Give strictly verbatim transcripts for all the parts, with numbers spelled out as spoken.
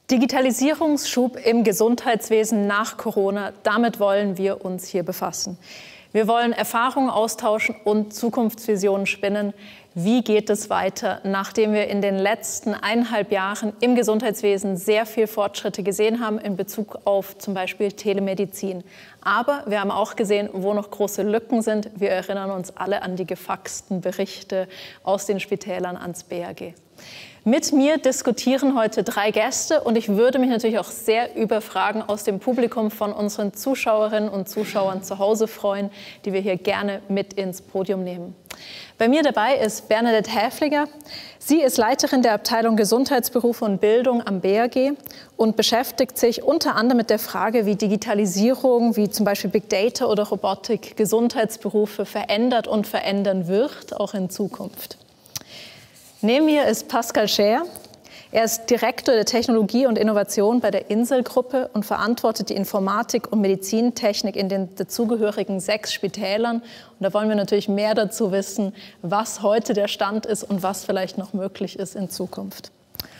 Digitalisierungsschub im Gesundheitswesen nach Corona, damit wollen wir uns hier befassen. Wir wollen Erfahrungen austauschen und Zukunftsvisionen spinnen. Wie geht es weiter, nachdem wir in den letzten eineinhalb Jahren im Gesundheitswesen sehr viel Fortschritte gesehen haben in Bezug auf zum Beispiel Telemedizin. Aber wir haben auch gesehen, wo noch große Lücken sind. Wir erinnern uns alle an die gefaxten Berichte aus den Spitälern ans B A G. Mit mir diskutieren heute drei Gäste und ich würde mich natürlich auch sehr über Fragen aus dem Publikum von unseren Zuschauerinnen und Zuschauern zu Hause freuen, die wir hier gerne mit ins Podium nehmen. Bei mir dabei ist Bernadette Häfliger. Sie ist Leiterin der Abteilung Gesundheitsberufe und Bildung am B A G und beschäftigt sich unter anderem mit der Frage, wie Digitalisierung, wie zum Beispiel Big Data oder Robotik Gesundheitsberufe verändert und verändern wird, auch in Zukunft. Neben mir ist Pascal Scher. Er ist Direktor der Technologie und Innovation bei der Insel-Gruppe und verantwortet die Informatik und Medizintechnik in den dazugehörigen sechs Spitälern. Und da wollen wir natürlich mehr dazu wissen, was heute der Stand ist und was vielleicht noch möglich ist in Zukunft.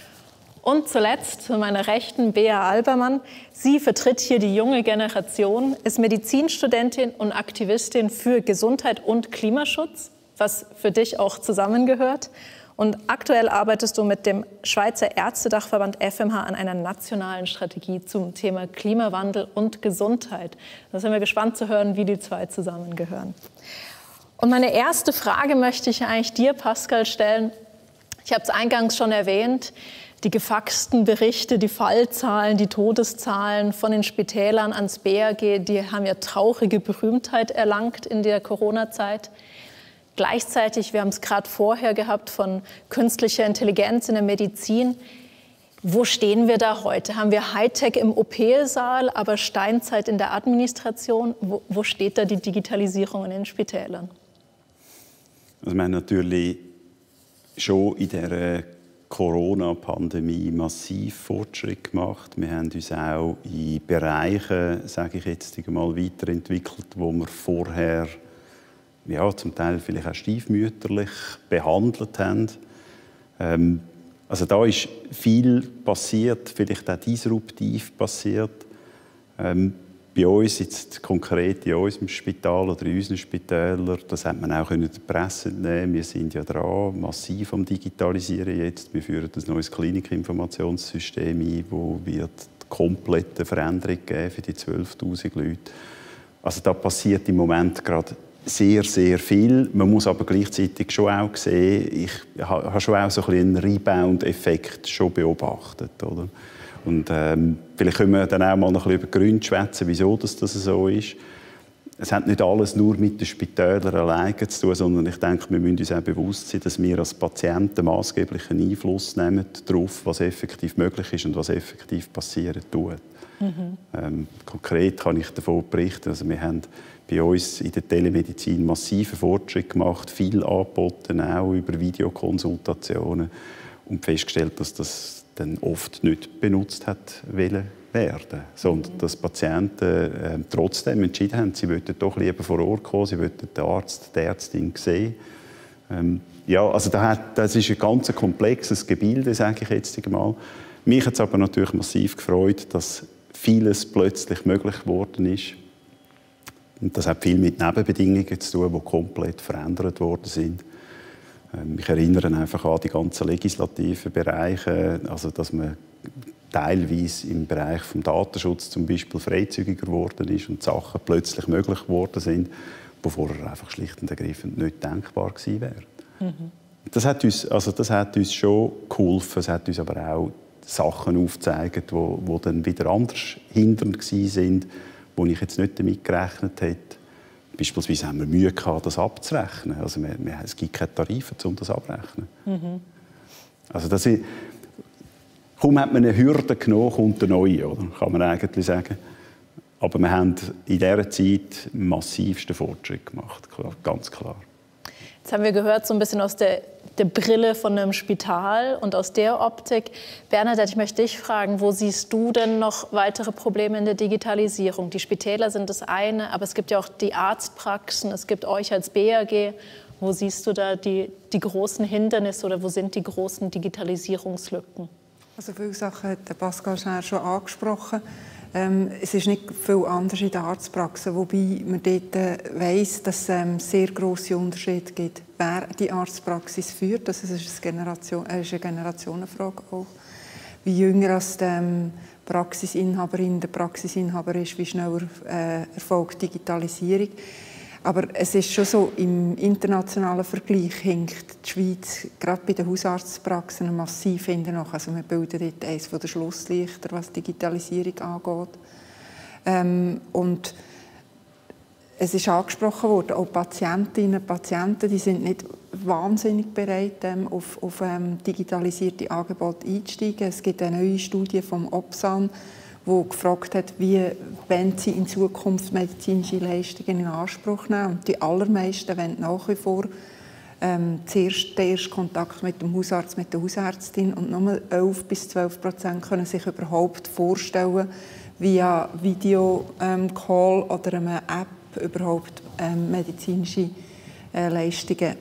Und zuletzt zu meiner Rechten Bea Albermann. Sie vertritt hier die junge Generation, ist Medizinstudentin und Aktivistin für Gesundheit und Klimaschutz, was für dich auch zusammengehört. Und aktuell arbeitest du mit dem Schweizer Ärztedachverband F M H an einer nationalen Strategie zum Thema Klimawandel und Gesundheit. Da sind wir gespannt zu hören, wie die zwei zusammengehören. Und meine erste Frage möchte ich eigentlich dir, Pascal, stellen. Ich habe es eingangs schon erwähnt, die gefaxten Berichte, die Fallzahlen, die Todeszahlen von den Spitälern ans B A G, die haben ja traurige Berühmtheit erlangt in der Corona-Zeit. Gleichzeitig, wir haben es gerade vorher gehabt, von künstlicher Intelligenz in der Medizin. Wo stehen wir da heute? Haben wir Hightech im O P-Saal, aber Steinzeit in der Administration? Wo, wo steht da die Digitalisierung in den Spitälern? Also wir haben natürlich schon in der Corona-Pandemie massiv Fortschritt gemacht. Wir haben uns auch in Bereichen, sage ich jetzt einmal, weiterentwickelt, wo wir vorher ja, zum Teil vielleicht auch stiefmütterlich behandelt haben. Ähm, also da ist viel passiert, vielleicht auch disruptiv passiert. Ähm, bei uns, jetzt konkret in unserem Spital oder in unseren Spitälern, das hat man auch in der Presse entnehmen. Wir sind ja dran, massiv am Digitalisieren jetzt. Wir führen ein neues Klinikinformationssystem ein, wo wird komplette Veränderung geben für die zwölftausend Leute. Also da passiert im Moment gerade sehr, sehr viel. Man muss aber gleichzeitig schon auch sehen, ich habe schon auch so ein einen Rebound-Effekt schon beobachtet, oder? Und ähm, vielleicht können wir dann auch mal noch ein bisschen über Gründe schwätzen, wieso das, das so ist. Es hat nicht alles nur mit den Spitälern alleine zu tun, sondern ich denke, wir müssen uns auch bewusst sein, dass wir als Patienten maßgeblichen Einfluss nehmen darauf, was effektiv möglich ist und was effektiv passieren tut. Mhm. Ähm, konkret kann ich davon berichten, also wir haben bei uns in der Telemedizin massiven Fortschritt gemacht, viel angeboten, auch über Videokonsultationen und festgestellt, dass das dann oft nicht benutzt hat werden, sondern dass Patienten äh, trotzdem entschieden haben, sie wollten doch lieber vor Ort kommen, sie wollten den Arzt, die Ärztin sehen. Ähm, ja, also das, hat, das ist ein ganz komplexes Gebilde, sage ich jetzt einmal. Mich hat es aber natürlich massiv gefreut, dass vieles plötzlich möglich geworden ist. Und das hat viel mit Nebenbedingungen zu tun, die komplett verändert worden sind. Ich erinnere einfach an die ganzen legislativen Bereiche, also dass man teilweise im Bereich des Datenschutzes zum Beispiel freizügiger geworden ist und Sachen plötzlich möglich geworden sind, die vorher einfach schlicht und ergreifend nicht denkbar gewesen wären. Mhm. Das hat uns, also das hat uns schon geholfen, es hat uns aber auch Sachen aufgezeigt, die, die dann wieder anders hindernd waren, wo ich jetzt nicht damit gerechnet hätte. Beispielsweise haben wir Mühe gehabt, das abzurechnen. Also wir, wir, es gibt keine Tarife, um das abzurechnen. Mhm. Also das ist, kaum hat man eine Hürde genommen, kommt eine neue, oder? Kann man eigentlich sagen. Aber wir haben in dieser Zeit massivsten Fortschritt gemacht, ganz klar. Jetzt haben wir gehört, so ein bisschen aus der, der Brille von einem Spital und aus der Optik. Bernadette, ich möchte dich fragen, wo siehst du denn noch weitere Probleme in der Digitalisierung? Die Spitäler sind das eine, aber es gibt ja auch die Arztpraxen, es gibt euch als B A G. Wo siehst du da die, die großen Hindernisse oder wo sind die großen Digitalisierungslücken? Also viele Sachen hat Pascal Scher schon angesprochen. Ähm, es ist nicht viel anders in der Arztpraxis, wobei man dort äh, weiss, dass es ähm, sehr grosse Unterschiede gibt, wer die Arztpraxis führt. Das ist eine, Generation, äh, ist eine Generationenfrage auch. Wie jünger als die ähm, Praxisinhaberin, der Praxisinhaber ist, wie schneller äh, erfolgt Digitalisierung. Aber es ist schon so, im internationalen Vergleich hinkt die Schweiz gerade bei den Hausarztpraxen massiv hinten nach. Also wir bilden dort eines der Schlusslichter, was Digitalisierung angeht. Ähm, und es ist angesprochen worden, auch Patientinnen und Patienten, die sind nicht wahnsinnig bereit, ähm, auf, auf ähm, digitalisierte Angebote einzusteigen. Es gibt eine neue Studie vom Opsan, die gefragt hat, wie wollen sie in Zukunft medizinische Leistungen in Anspruch nehmen. Und die allermeisten wollen nach wie vor ähm, zuerst den ersten Kontakt mit dem Hausarzt, mit der Hausärztin, und nur elf bis zwölf Prozent können sich überhaupt vorstellen, via Videocall ähm, oder einer App überhaupt ähm, medizinische äh, Leistungen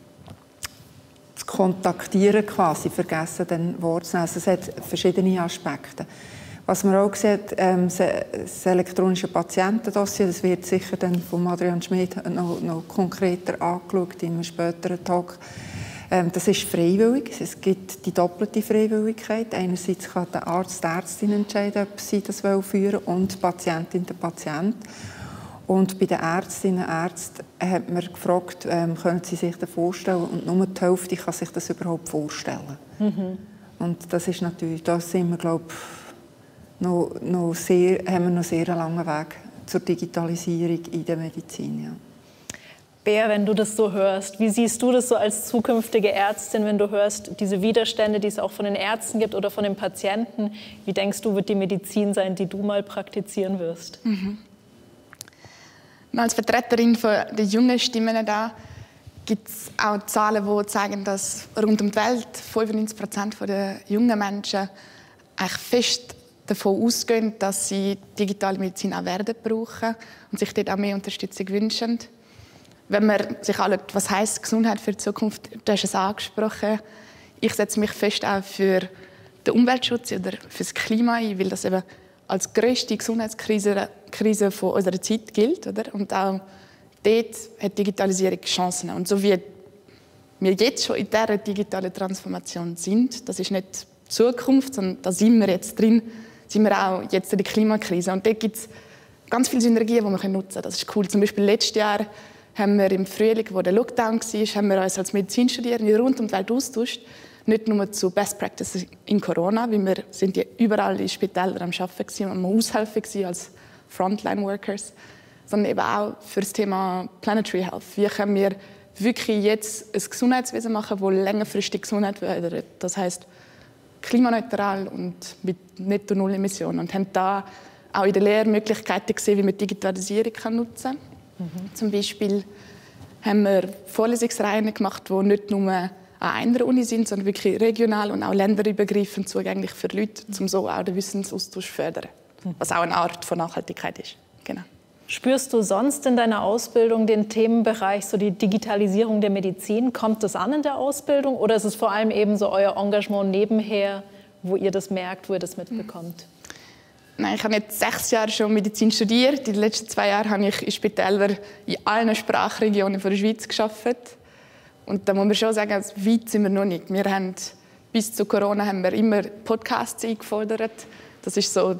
zu kontaktieren, quasi, vergessen den Wort zu nehmen. Also es hat verschiedene Aspekte. Was man auch sieht, ähm, das elektronische Patientendossier, das wird sicher dann von Adrian Schmid noch, noch konkreter angeschaut in einem späteren Talk. Ähm, das ist freiwillig. Es gibt die doppelte Freiwilligkeit. Einerseits kann der Arzt, die Ärztin entscheiden, ob sie das führen wollen, und die Patientin, der Patient. Und bei den Ärztinnen und Ärzten hat man gefragt, ähm, können sie sich das vorstellen? Und nur die Hälfte kann sich das überhaupt vorstellen. Mhm. Und das ist natürlich, da sind wir, glaube ich, Noch, noch sehr, haben wir noch sehr einen langen Weg zur Digitalisierung in der Medizin. Ja. Bea, wenn du das so hörst, wie siehst du das so als zukünftige Ärztin, wenn du hörst, diese Widerstände, die es auch von den Ärzten gibt oder von den Patienten? Wie denkst du, wird die Medizin sein, die du mal praktizieren wirst? Mhm. Als Vertreterin der jungen Stimmen da gibt es auch Zahlen, die zeigen, dass rund um die Welt fünfundneunzig Prozent der jungen Menschen eigentlich fest davon ausgehen, dass sie digitale Medizin auch werden brauchen und sich dort auch mehr Unterstützung wünschen. Wenn man sich anschaut, was heisst Gesundheit für die Zukunft, du hast es angesprochen, ich setze mich fest auch für den Umweltschutz oder für das Klima ein, weil das eben als grösste Gesundheitskrise Krise von unserer Zeit gilt. Oder? Und auch dort hat Digitalisierung Chancen. Und so wie wir jetzt schon in dieser digitalen Transformation sind, das ist nicht die Zukunft, sondern da sind wir jetzt drin, sind wir auch jetzt in der Klimakrise. Und dort gibt es ganz viele Synergien, die wir nutzen können. Das ist cool. Zum Beispiel letztes Jahr haben wir im Frühling, wo der Lockdown war, haben wir uns als Medizinstudierende rund um die Welt austauscht. Nicht nur zu Best Practices in Corona, weil wir sind ja überall in Spitälern am Arbeiten und am Aushelfen als Frontline Workers, sondern eben auch für das Thema Planetary Health. Wie können wir wirklich jetzt ein Gesundheitswesen machen, das längerfristig Gesundheit fördert? Das heisst, klimaneutral und mit Netto-Null-Emissionen. Und haben da auch in der Lehre Möglichkeiten gesehen, wie man Digitalisierung nutzen kann. Mhm. Zum Beispiel haben wir Vorlesungsreihen gemacht, die nicht nur an einer Uni sind, sondern wirklich regional und auch länderübergreifend zugänglich für Leute, um so auch den Wissensaustausch zu fördern. Mhm. Was auch eine Art von Nachhaltigkeit ist. Genau. Spürst du sonst in deiner Ausbildung den Themenbereich, so die Digitalisierung der Medizin? Kommt das an in der Ausbildung oder ist es vor allem eben so euer Engagement nebenher, wo ihr das merkt, wo ihr das mitbekommt? Nein, ich habe jetzt sechs Jahre schon Medizin studiert. In den letzten zwei Jahren habe ich in Spitälern in allen Sprachregionen der Schweiz gearbeitet. Und da muss man schon sagen, also weit sind wir noch nicht. Wir haben, bis zu Corona haben wir immer Podcasts eingefordert. Das ist so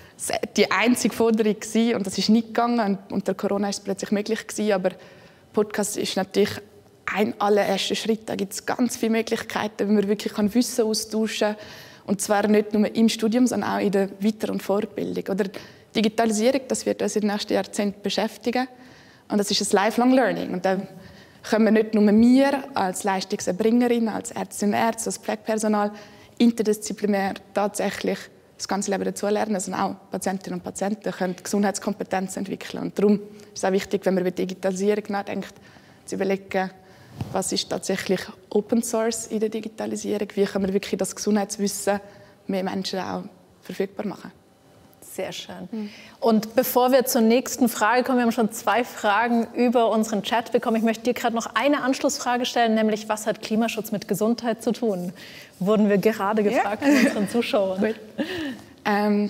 die einzige Forderung gewesen, und das ist nicht gegangen. Und unter Corona ist es plötzlich möglich gewesen, aber Podcast ist natürlich ein allererster Schritt. Da gibt es ganz viele Möglichkeiten, wie man wirklich Wissen austauschen kann. Und zwar nicht nur im Studium, sondern auch in der Weiter- und Fortbildung. Oder Digitalisierung, das wird uns in den nächsten Jahrzehnten beschäftigen. Und das ist ein Lifelong Learning. Und da können wir nicht nur wir als Leistungserbringerin, als Ärztinnen und Ärzte, als Pflegepersonal interdisziplinär tatsächlich das ganze Leben dazulernen, sondern auch Patientinnen und Patienten können Gesundheitskompetenz entwickeln. Und darum ist es auch wichtig, wenn man über Digitalisierung nachdenkt, zu überlegen, was ist tatsächlich Open Source in der Digitalisierung, wie können wir wirklich das Gesundheitswissen mehr Menschen auch verfügbar machen. Sehr schön. Mhm. Und bevor wir zur nächsten Frage kommen, wir haben schon zwei Fragen über unseren Chat bekommen. Ich möchte dir gerade noch eine Anschlussfrage stellen, nämlich was hat Klimaschutz mit Gesundheit zu tun? Wurden wir gerade gefragt ja. von unseren Zuschauern. ähm,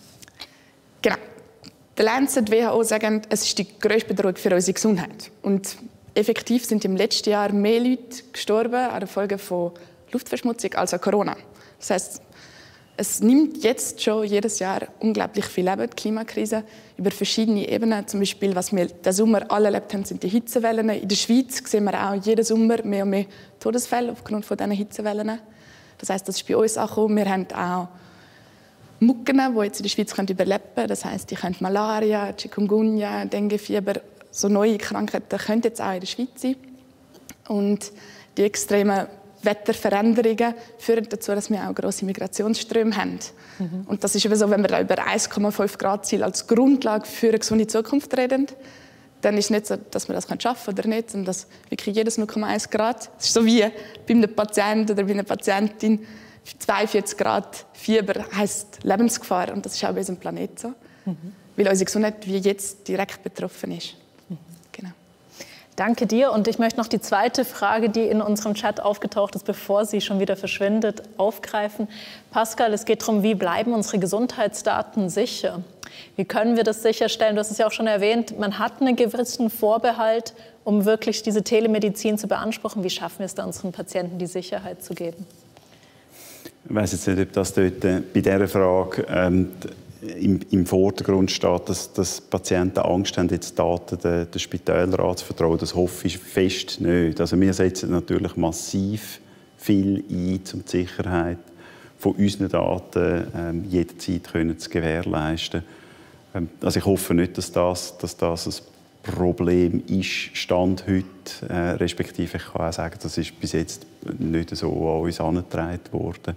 genau. Der Lancet W H O sagt, es ist die grösste Bedrohung für unsere Gesundheit. Und effektiv sind im letzten Jahr mehr Leute gestorben an der Folge von Luftverschmutzung als an Corona. Das heisst, es nimmt jetzt schon jedes Jahr unglaublich viel Leben, die Klimakrise, über verschiedene Ebenen. Zum Beispiel, was wir diesen Sommer alle erlebt haben, sind die Hitzewellen. In der Schweiz sehen wir auch jeden Sommer mehr und mehr Todesfälle aufgrund von diesen Hitzewellen. Das heisst, das ist bei uns auch gekommen. Wir haben auch Mucken, die jetzt in der Schweiz überleben können. Das heisst, die können Malaria, Chikungunya, Denguefieber, so neue Krankheiten können jetzt auch in der Schweiz sein. Und die extremen Wetterveränderungen führen dazu, dass wir auch grosse Migrationsströme haben. Mhm. Und das ist eben so, wenn wir da über eins Komma fünf Grad Ziel als Grundlage für eine gesunde Zukunft reden, dann ist es nicht so, dass wir das schaffen können oder nicht, sondern dass wirklich jedes null Komma eins Grad, es ist so wie bei einem Patienten oder bei einer Patientin, zweiundvierzig Grad Fieber heisst Lebensgefahr. Und das ist auch bei unserem Planeten so, mhm. weil unsere Gesundheit wie jetzt direkt betroffen ist. Mhm. Genau. Danke dir. Und ich möchte noch die zweite Frage, die in unserem Chat aufgetaucht ist, bevor sie schon wieder verschwindet, aufgreifen. Pascal, es geht darum, wie bleiben unsere Gesundheitsdaten sicher? Wie können wir das sicherstellen? Du hast es ja auch schon erwähnt, man hat einen gewissen Vorbehalt, um wirklich diese Telemedizin zu beanspruchen. Wie schaffen wir es da, unseren Patienten die Sicherheit zu geben? Ich weiss jetzt nicht, ob das dort äh, bei dieser Frage ähm, im, im Vordergrund steht, dass, dass Patienten Angst haben, jetzt Daten den, den Spitälern anzuvertrauen. Das hoffe ich fest nicht. Also wir setzen natürlich massiv viel ein, um die Sicherheit von unseren Daten ähm, jederzeit können zu gewährleisten. Ähm, also ich hoffe nicht, dass das, dass das ein Problem ist, Stand heute, äh, respektive ich kann auch sagen, das ist bis jetzt nicht so an uns herangetragen worden.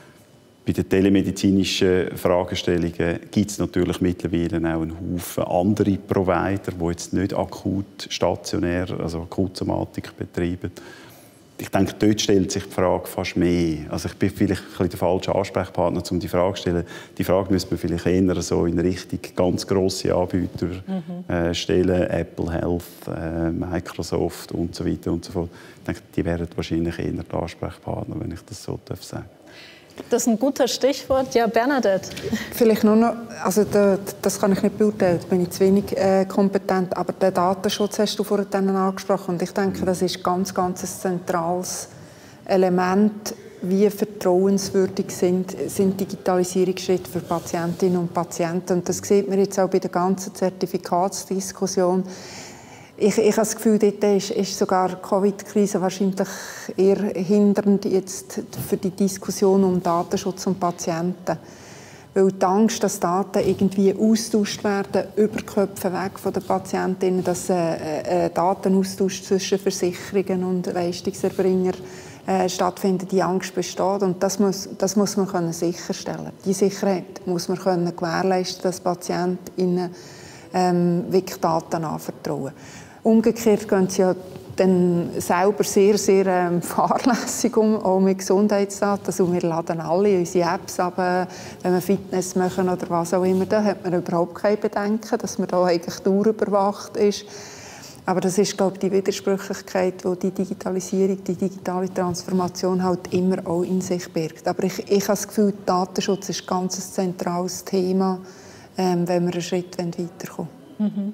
Bei den telemedizinischen Fragestellungen gibt es natürlich mittlerweile auch einen Haufen andere Provider, die jetzt nicht akut stationär, also Akutsomatik betreiben. Ich denke, dort stellt sich die Frage fast mehr. Also ich bin vielleicht ein bisschen der falsche Ansprechpartner, um die Frage zu stellen. Die Frage müsste man vielleicht eher so in Richtung ganz grosse Anbieter mhm. äh, stellen, Apple Health, äh, Microsoft und so weiter und so fort. Ich denke, die wären wahrscheinlich eher die Ansprechpartner, wenn ich das so darf sagen. Das ist ein guter Stichwort. Ja, Bernadette. Vielleicht nur noch, also da, das kann ich nicht beurteilen, da bin ich zu wenig äh, kompetent, aber den Datenschutz hast du vorhin angesprochen und ich denke, das ist ganz, ganz ein zentrales Element, wie vertrauenswürdig sind, sind Digitalisierungsschritte für Patientinnen und Patienten. Und das sieht man jetzt auch bei der ganzen Zertifikatsdiskussion. Ich, ich habe das Gefühl, dort ist, ist sogar die Covid-Krise wahrscheinlich eher hindernd jetzt für die Diskussion um Datenschutz und Patienten. Weil die Angst, dass Daten irgendwie austauscht werden, über die Köpfe weg von den Patientinnen, dass ein äh, äh, Datenaustausch zwischen Versicherungen und Leistungserbringern äh, stattfindet, die Angst besteht. Und das muss, das muss man können sicherstellen. Die Sicherheit muss man können gewährleisten, dass Patientinnen ähm, wirklich Daten anvertrauen. Umgekehrt gehen sie ja dann selber sehr, sehr ähm, fahrlässig um, auch mit Gesundheitsdaten. Also wir laden alle unsere Apps ab, wenn wir Fitness machen oder was auch immer. Da hat man überhaupt keine Bedenken, dass man da eigentlich dauerüberwacht ist. Aber das ist, glaube ich, die Widersprüchlichkeit, die die Digitalisierung, die digitale Transformation halt immer auch in sich birgt. Aber ich, ich habe das Gefühl, Datenschutz ist ein ganz zentrales Thema, ähm, wenn wir einen Schritt weiterkommen wollen. Mhm.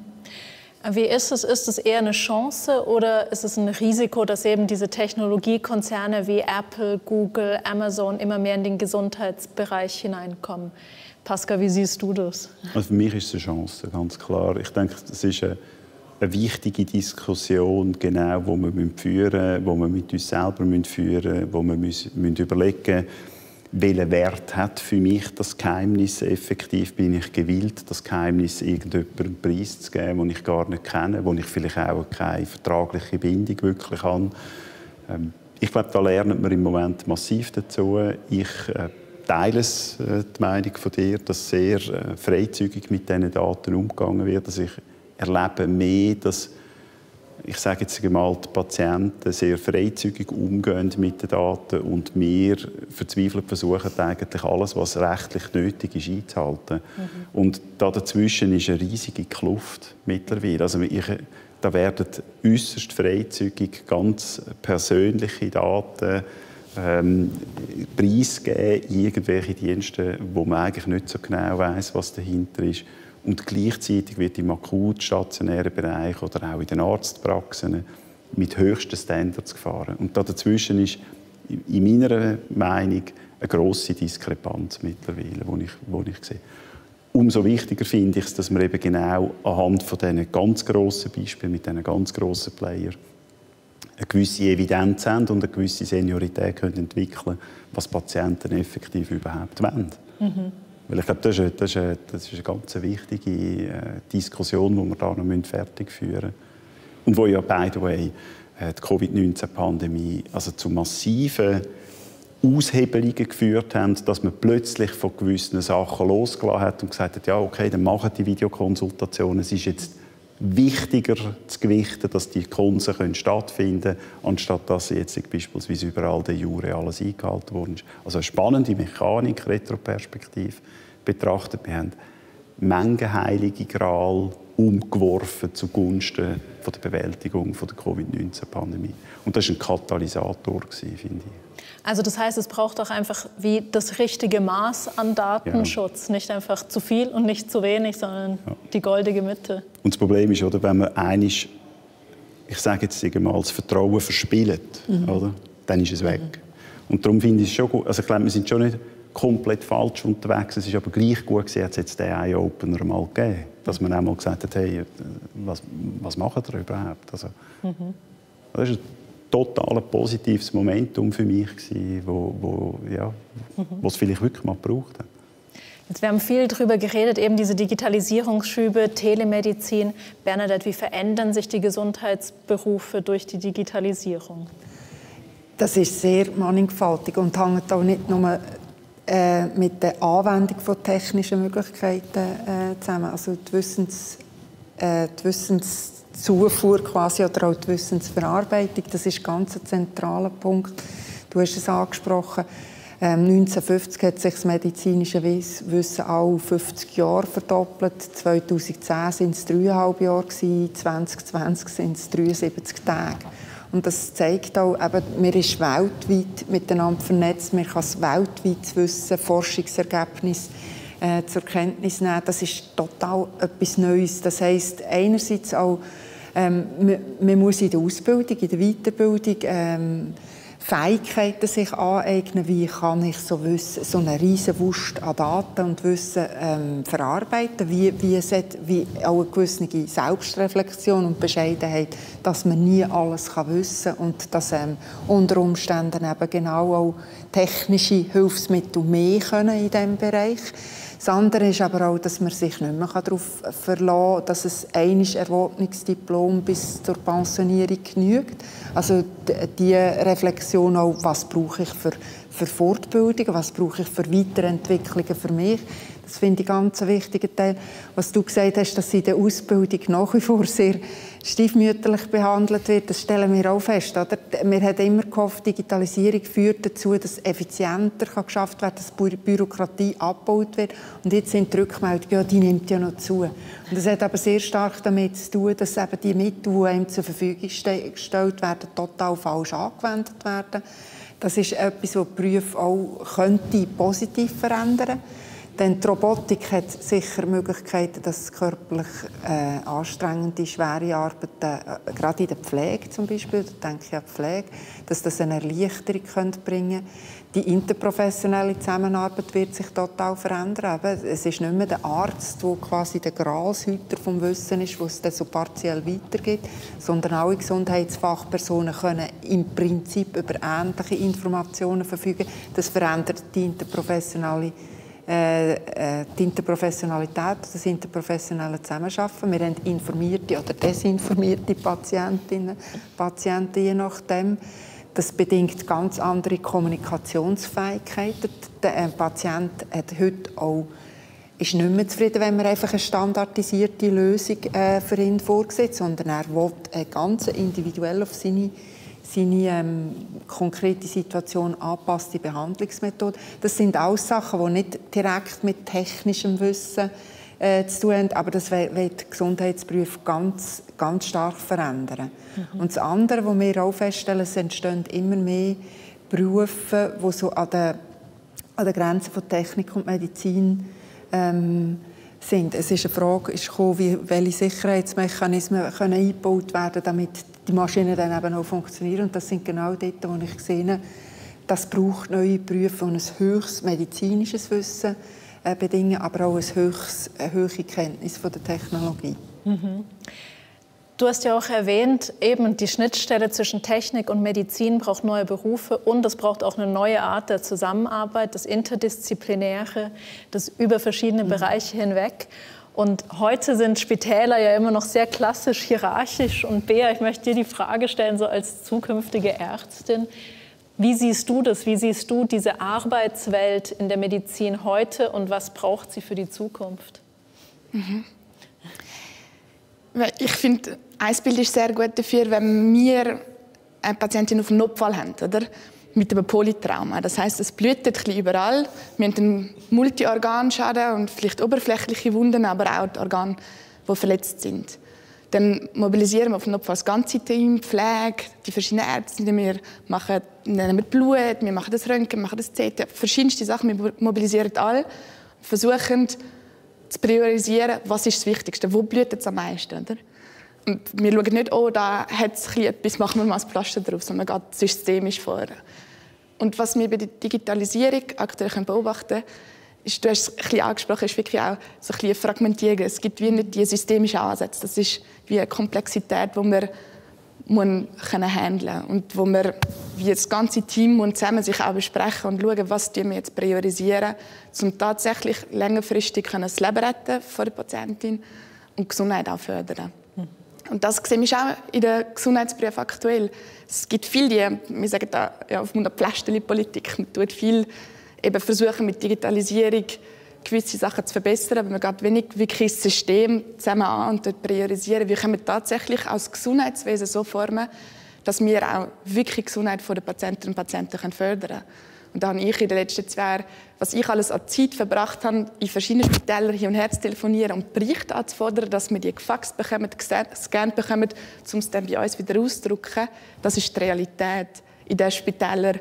Wie ist es? Ist es eher eine Chance oder ist es ein Risiko, dass eben diese Technologiekonzerne wie Apple, Google, Amazon immer mehr in den Gesundheitsbereich hineinkommen? Pascal, wie siehst du das? Also für mich ist es eine Chance, ganz klar. Ich denke, das ist eine, eine wichtige Diskussion, genau, die wir führen müssen, die wir mit uns selber führen müssen, wo wir müssen überlegen müssen, welchen Wert hat für mich das Geheimnis effektiv? Bin ich gewillt, das Geheimnis irgendjemandem preiszugeben, den ich gar nicht kenne, wo ich vielleicht auch keine vertragliche Bindung wirklich habe? Ähm, ich glaube, da lernen wir im Moment massiv dazu. Ich äh, teile es, äh, die Meinung von dir, dass sehr äh, freizügig mit diesen Daten umgegangen wird. Also ich erlebe mehr, dass ich sage jetzt mal, die Patienten sehr freizügig umgehen mit den Daten und wir verzweifelt versuchen eigentlich alles, was rechtlich nötig ist, einzuhalten. Mhm. Und da dazwischen ist eine riesige Kluft mittlerweile. Also ich, da werden äußerst freizügig ganz persönliche Daten ähm, preisgeben in irgendwelche Dienste, wo man eigentlich nicht so genau weiss, was dahinter ist. Und gleichzeitig wird im akut stationären Bereich oder auch in den Arztpraxen mit höchsten Standards gefahren. Und dazwischen ist in meiner Meinung eine grosse Diskrepanz mittlerweile, die ich, die ich sehe. Umso wichtiger finde ich es, dass wir eben genau anhand von diesen ganz grossen Beispielen mit diesen ganz grossen Playern eine gewisse Evidenz haben und eine gewisse Seniorität können entwickeln, was Patienten effektiv überhaupt wollen. Mhm. Weil ich glaube, das ist eine, das ist eine, das ist eine ganz wichtige äh, Diskussion, die wir da noch fertig führen müssen. Und wo ja, by the way, äh, die Covid neunzehn Pandemie also zu massiven Aushebelungen geführt hat, dass man plötzlich von gewissen Sachen losgelassen hat und gesagt hat, ja, okay, dann machen die Videokonsultationen. Es ist jetzt wichtiger zu gewichten, dass die Konsen stattfinden können, anstatt dass jetzt beispielsweise überall der Jure alles eingehalten worden ist. Also eine spannende Mechanik, retroperspektiv betrachtet. Wir haben Mengenheilige Gral umgeworfen zugunsten von der Bewältigung von der Covid neunzehn Pandemie. Und das war ein Katalysator, finde ich. Also das heißt, es braucht auch einfach wie das richtige Maß an Datenschutz. Ja. Nicht einfach zu viel und nicht zu wenig, sondern ja. die goldene Mitte. Und das Problem ist, oder, wenn man einisch, ich sage jetzt mal, das Vertrauen verspielt, mhm. oder, dann ist es weg. Mhm. Und darum finde ich es schon gut. Also ich glaube, wir sind schon nicht komplett falsch unterwegs. Es ist aber gleich gut gewesen, hat jetzt den Eye-Opener mal gegeben, dass man einmal gesagt hat, hey, was, was machen wir überhaupt? Also, mhm. das ist ein total positives Momentum für mich gewesen, wo, wo, ja, mhm. wo es vielleicht wirklich mal gebraucht hat. Jetzt, wir haben viel darüber geredet, eben diese Digitalisierungsschübe, Telemedizin. Bernadette, wie verändern sich die Gesundheitsberufe durch die Digitalisierung? Das ist sehr mannigfaltig und hängt auch nicht nur äh, mit der Anwendung von technischen Möglichkeiten äh, zusammen. Also die, Wissens, äh, die Wissenszufuhr quasi oder auch die Wissensverarbeitung, das ist ganz ein zentraler Punkt. Du hast es angesprochen. Ähm, neunzehnhundertfünfzig hat sich das medizinische Wissen alle fünfzig Jahre verdoppelt. zweitausendzehn waren es dreieinhalb Jahre, zwanzig zwanzig sind es dreiundsiebzig Tage. Und das zeigt auch, eben, man ist weltweit miteinander vernetzt, man kann das weltweit Wissen, Forschungsergebnisse äh, zur Kenntnis nehmen. Das ist total etwas Neues. Das heisst, einerseits auch, ähm, man, man muss in der Ausbildung, in der Weiterbildung ähm, Fähigkeiten sich aneignen, wie kann ich so, Wissen, so eine riesen Wust an Daten und Wissen ähm, verarbeiten, wie, wie, wie auch eine gewisse Selbstreflexion und Bescheidenheit, dass man nie alles kann wissen kann und dass ähm, unter Umständen eben genau auch technische Hilfsmittel mehr können in diesem Bereich. Das andere ist aber auch, dass man sich nicht mehr darauf verlassen kann, dass es ein erworbenes Diplom bis zur Pensionierung genügt. Also die Reflexion auch, was brauche ich für, für Fortbildungen, was brauche ich für Weiterentwicklungen für mich. Das finde ich ganz ein wichtiger Teil. Was du gesagt hast, dass in der Ausbildung nach wie vor sehr stiefmütterlich behandelt wird, das stellen wir auch fest. Oder? Wir haben immer gehofft, Digitalisierung führt dazu, dass effizienter geschafft wird, dass die Bürokratie abgebaut wird. Und jetzt sind die Rückmeldungen, ja, die nimmt ja noch zu. Und das hat aber sehr stark damit zu tun, dass eben die Mittel, die einem zur Verfügung gestellt werden, total falsch angewendet werden. Das ist etwas, was die Berufe auch könnte positiv verändern könnte. Denn die Robotik hat sicher Möglichkeiten, dass körperlich äh, anstrengende, schwere Arbeiten, äh, gerade in der Pflege zum Beispiel, da denke ich an die Pflege, dass das eine Erleichterung könnte bringen könnte. Die interprofessionelle Zusammenarbeit wird sich total verändern. Es ist nicht mehr der Arzt, der quasi der Gralshüter vom Wissen ist, wo es dann so partiell weitergeht, sondern alle Gesundheitsfachpersonen können im Prinzip über ähnliche Informationen verfügen. Das verändert die interprofessionelle Äh, die Interprofessionalität, das interprofessionelle Zusammenarbeiten. Wir haben informierte oder desinformierte Patientinnen, Patienten, je nachdem. Das bedingt ganz andere Kommunikationsfähigkeiten. Der Patient hat heute auch ist nicht mehr zufrieden, wenn man einfach eine standardisierte Lösung äh, für ihn vorsieht, sondern er will eine ganz individuell auf seine, seine ähm, konkrete Situation angepasste Behandlungsmethode. Das sind alles Sachen, die nicht direkt mit technischem Wissen äh, zu tun haben, aber das will die Gesundheitsberufe ganz, ganz stark verändern. Mhm. Und das andere, was wir auch feststellen, es entstehen immer mehr Berufe, die so an der, an der Grenze von Technik und Medizin ähm, sind. Es ist eine Frage, ist gekommen, wie, welche Sicherheitsmechanismen können eingebaut werden, damit die Maschinen dann eben auch funktionieren. Und das sind genau dort, wo ich sehe, das braucht neue Berufe, die ein höchstes medizinisches Wissen äh, bedingen, aber auch ein höchst, eine hohe Kenntnis von der Technologie. Mhm. Du hast ja auch erwähnt, eben die Schnittstelle zwischen Technik und Medizin braucht neue Berufe und es braucht auch eine neue Art der Zusammenarbeit, das Interdisziplinäre, das über verschiedene mhm. Bereiche hinweg. Und heute sind Spitäler ja immer noch sehr klassisch hierarchisch. Und Bea, ich möchte dir die Frage stellen, so als zukünftige Ärztin, wie siehst du das? Wie siehst du diese Arbeitswelt in der Medizin heute und was braucht sie für die Zukunft? Mhm. Ich finde, ein Bild ist sehr gut dafür, wenn wir eine Patientin auf dem Notfall haben, oder? Mit einem Polytrauma. Das heisst, es blutet ein bisschen überall. Wir haben einen Multiorganschaden und vielleicht oberflächliche Wunden, aber auch die Organe, die verletzt sind. Dann mobilisieren wir auf dem Notfall das ganze Team, Pflege, die verschiedenen Ärzte. Wir machen, nehmen Blut, wir machen das Röntgen, machen das C T, verschiedenste Sachen. Wir mobilisieren alle, versuchen zu priorisieren, was ist das Wichtigste, wo blutet es am meisten. Oder? Und wir schauen nicht, oh, da hat es etwas, machen wir mal ein Pflaster drauf, sondern man geht systemisch vor. Und was wir bei der Digitalisierung aktuell beobachten können, ist, du hast es ein bisschen angesprochen, ist wirklich auch so ein bisschen Fragmentierung. Es gibt wie nicht die systemischen Ansätze. Das ist wie eine Komplexität, die man handeln können und wo wir wie das ganze Team und zusammen sich auch besprechen und schauen, was wir jetzt priorisieren, um tatsächlich längerfristig das Leben retten von der Patientin und die Gesundheit auch fördern. Mhm. Und das sehen wir auch in den Gesundheitsberufen aktuell. Es gibt viel, die, wir sagen da ja, auf der Pflasterli-Politik, man tut viel eben versuchen mit Digitalisierung gewisse Sachen zu verbessern, aber man geht wenig wirklich das System zusammen an und dort priorisieren. Wir können tatsächlich als Gesundheitswesen so formen, dass wir auch wirklich die Gesundheit der Patientinnen und Patienten fördern können. Und da habe ich in den letzten zwei Jahren, was ich alles an Zeit verbracht habe, in verschiedenen Spitälern hin und her zu telefonieren und Berichte anzufordern, dass wir die gefaxt bekommen, gescannt bekommen, um es dann bei uns wieder auszudrücken. Das ist die Realität in den Spitälern.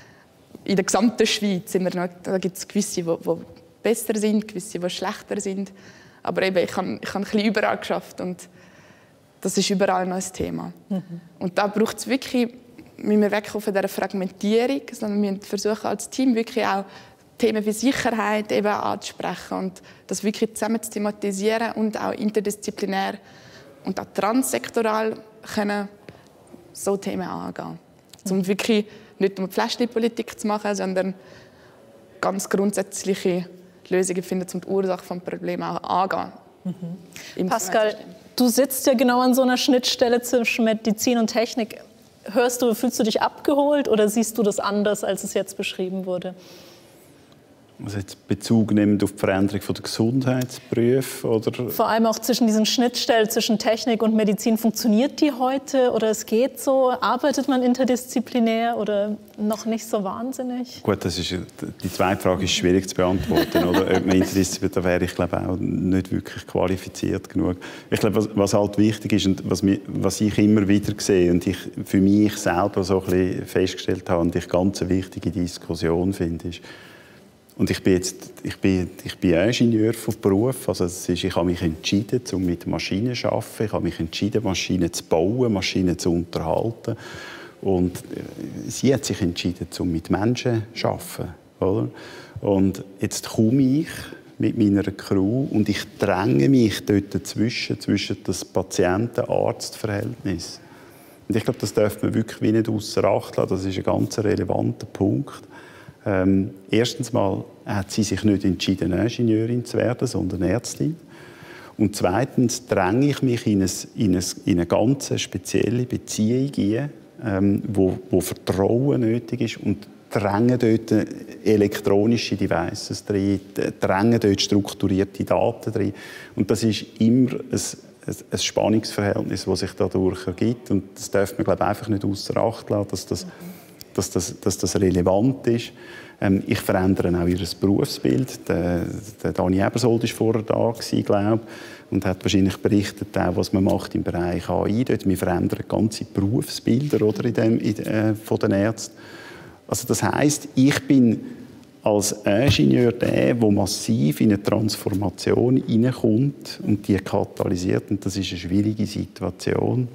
In der gesamten Schweiz sind wir noch, da gibt es gewisse, die, die besser sind, gewisse, die schlechter sind. Aber eben, ich habe, ich habe ein bisschen überall geschafft und das ist überall noch ein Thema. Mhm. Und da braucht es wirklich, müssen wir wegkommen von dieser Fragmentierung, sondern wir müssen versuchen, als Team wirklich auch Themen wie Sicherheit eben anzusprechen und das wirklich zusammen zu thematisieren und auch interdisziplinär und auch transsektoral können so Themen angehen. Um mhm. wirklich nicht nur Pfläschchen-Politik zu machen, sondern ganz grundsätzliche Lösungen finden, um die Ursache des Problems auch angehen. Mhm. Pascal, du sitzt ja genau an so einer Schnittstelle zwischen Medizin und Technik. Hörst du, fühlst du dich abgeholt oder siehst du das anders, als es jetzt beschrieben wurde? Also jetzt Bezug nehmend auf die Veränderung der Gesundheitsberufe? Oder? Vor allem auch zwischen diesen Schnittstellen zwischen Technik und Medizin. Funktioniert die heute oder es geht so? Arbeitet man interdisziplinär oder noch nicht so wahnsinnig? Gut, das ist, die zweite Frage ist schwierig zu beantworten. Oder? Ob man interdisziplinär, da wäre ich glaube auch nicht wirklich qualifiziert genug. Ich glaube, was, was halt wichtig ist und was, was ich immer wieder sehe und ich für mich selber so ein bisschen festgestellt habe und ich ganz eine wichtige Diskussion finde, ist, und ich bin jetzt, ich bin, ich bin Ingenieur von Beruf, also es ist, ich habe mich entschieden, um mit Maschinen zu arbeiten, ich habe mich entschieden, Maschinen zu bauen, Maschinen zu unterhalten und sie hat sich entschieden, um mit Menschen zu arbeiten, oder? Und jetzt komme ich mit meiner Crew und ich dränge mich dort dazwischen, zwischen das Patienten-Arzt-Verhältnis. Und ich glaube, das darf man wirklich wie nicht ausser Acht lassen, das ist ein ganz relevanter Punkt. Ähm, erstens mal hat sie sich nicht entschieden, Ingenieurin zu werden, sondern Ärztin. Und zweitens dränge ich mich in eine, in eine, in eine ganz spezielle Beziehung ein, ähm, wo, wo Vertrauen nötig ist. Und drängen dort elektronische Devices drin, drängen dort strukturierte Daten drin. Und das ist immer ein, ein, ein Spannungsverhältnis, das sich dadurch ergibt. Und das darf man, glaube ich, einfach nicht ausser Acht lassen, dass das, dass das, dass das relevant ist. Ähm, ich verändere auch ihr Berufsbild. Der, der Dani Ebersold war vorher da, gewesen, glaube ich, und hat wahrscheinlich berichtet, auch, was man macht im Bereich A I. Dort, wir verändern ganze Berufsbilder oder, in dem, in, äh, von den Ärzten. Also das heisst, ich bin als Ingenieur der, der massiv in eine Transformation hineinkommt und die katalysiert. Und das ist eine schwierige Situation.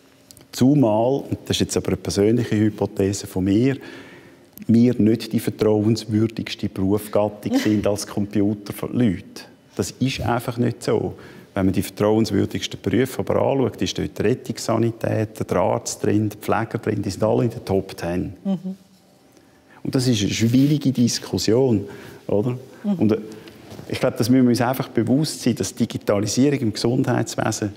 Zumal, und das ist jetzt aber eine persönliche Hypothese von mir, wir nicht die vertrauenswürdigste Berufsgattung sind als Computerleute. Das ist einfach nicht so. Wenn man die vertrauenswürdigsten Berufe aber anschaut, ist dort die Rettungssanität, der Arzt drin, der Pfleger drin, die sind alle in den Top Ten. Mhm. Und das ist eine schwierige Diskussion, oder? Mhm. Und ich glaube, das müssen wir uns einfach bewusst sein, dass Digitalisierung im Gesundheitswesen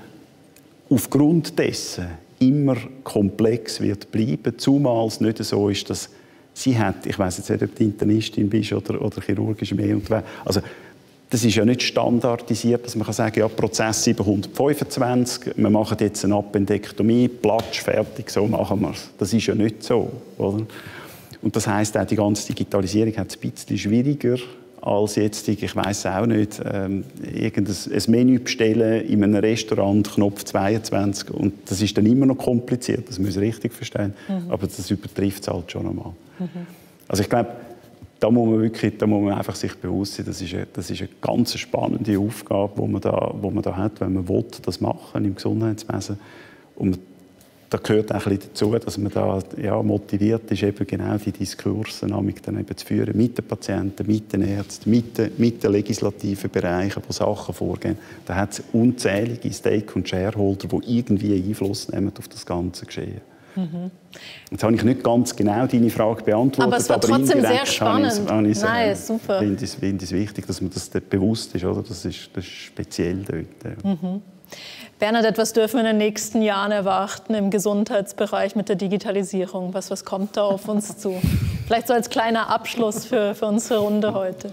aufgrund dessen immer komplex wird bleiben, zumal es nicht so ist, dass sie hat, ich weiss jetzt nicht, ob du Internistin bist oder, oder chirurgisch mehr unterwegs. Also, das ist ja nicht standardisiert, dass man kann sagen, ja, Prozess siebenhundertfünfundzwanzig, wir machen jetzt eine Appendektomie, platsch, fertig, so machen wir es. Das ist ja nicht so, oder? Und das heisst, auch die ganze Digitalisierung hat es ein bisschen schwieriger als jetzt, ich weiss auch nicht, ähm, irgendein ein Menü bestellen in einem Restaurant, Knopf zweiundzwanzig, und das ist dann immer noch kompliziert, das müssen wir richtig verstehen, mhm. aber das übertrifft es halt schon einmal. Mhm. Also ich glaube, da muss man wirklich, da muss man einfach sich bewusst sein, das ist eine, das ist eine ganz spannende Aufgabe, die man da, die man da hat, wenn man will, das machen im Gesundheitswesen. Und da gehört auch ein bisschen dazu, dass man da ja, motiviert ist, eben genau die Diskurse dann eben zu führen mit den Patienten, mit den Ärzten, mit den, mit den legislativen Bereichen, wo Sachen vorgehen. Da hat es unzählige Stake- und Shareholder, die irgendwie Einfluss nehmen auf das ganze Geschehen. Mhm. Jetzt habe ich nicht ganz genau deine Frage beantwortet, aber es war trotzdem sehr spannend. Habe ich, Nein, super. Ich finde es, finde es wichtig, dass man das bewusst ist, oder? Das ist, das ist speziell dort. Mhm. Bernadette, was dürfen wir in den nächsten Jahren erwarten im Gesundheitsbereich mit der Digitalisierung? Was, was kommt da auf uns zu? Vielleicht so als kleiner Abschluss für, für unsere Runde heute.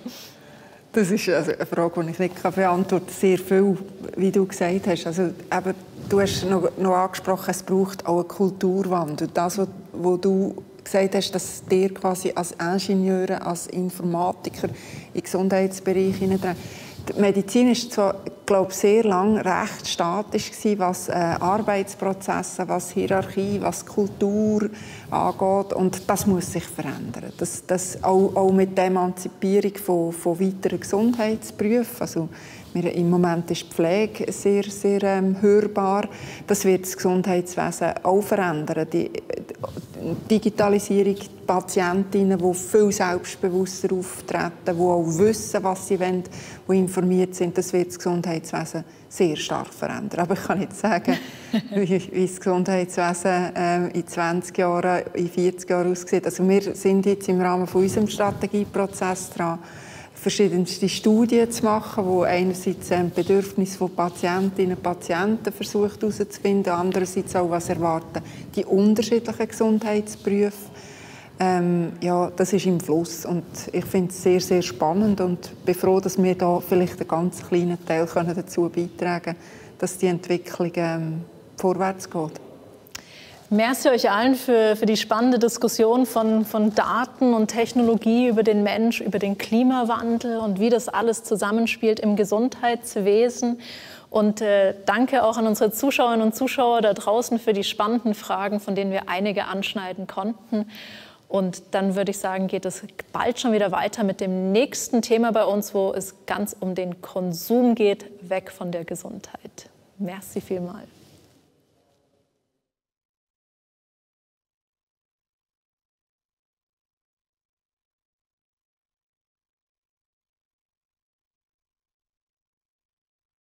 Das ist also eine Frage, die ich nicht beantworten kann. Sehr viel, wie du gesagt hast. Also, eben, du hast noch, noch angesprochen, es braucht auch einen Kulturwandel. Das, was, was du gesagt hast, dass dir quasi als Ingenieure, als Informatiker in den Gesundheitsbereich hineindrängt. Die Medizin war zwar, glaube ich, sehr lange recht statisch gewesen, was äh, Arbeitsprozesse, was Hierarchie, was Kultur angeht. Und das muss sich verändern. Das, das auch, auch mit der Emanzipierung von, von weiteren Gesundheitsberufen. Also, wir, im Moment ist die Pflege sehr, sehr ähm, hörbar. Das wird das Gesundheitswesen auch verändern. Die, die Digitalisierung, die Patientinnen, die viel selbstbewusster auftreten, die auch wissen, was sie wollen, die informiert sind, das wird das Gesundheitswesen sehr stark verändern. Aber ich kann nicht sagen, wie, wie das Gesundheitswesen ähm, in zwanzig Jahren, in vierzig Jahren aussieht. Also wir sind jetzt im Rahmen von unserem Strategieprozess dran, verschiedenste Studien zu machen, wo einerseits ein Bedürfnis von Patientinnen und Patienten versucht herauszufinden, andererseits auch, was erwarten die unterschiedlichen Gesundheitsberufe. Ähm, ja, das ist im Fluss und ich finde es sehr, sehr spannend und bin froh, dass wir da vielleicht einen ganz kleinen Teil können dazu beitragen können, dass die Entwicklung ähm, vorwärts geht. Merci euch allen für, für die spannende Diskussion von, von Daten und Technologie über den Mensch, über den Klimawandel und wie das alles zusammenspielt im Gesundheitswesen. Und äh, danke auch an unsere Zuschauerinnen und Zuschauer da draußen für die spannenden Fragen, von denen wir einige anschneiden konnten. Und dann würde ich sagen, geht es bald schon wieder weiter mit dem nächsten Thema bei uns, wo es ganz um den Konsum geht, weg von der Gesundheit. Merci vielmals.